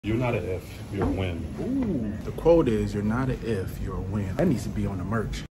You're not an if, you're a win. Ooh, the quote is, you're not an if, you're a win. That needs to be on the merch.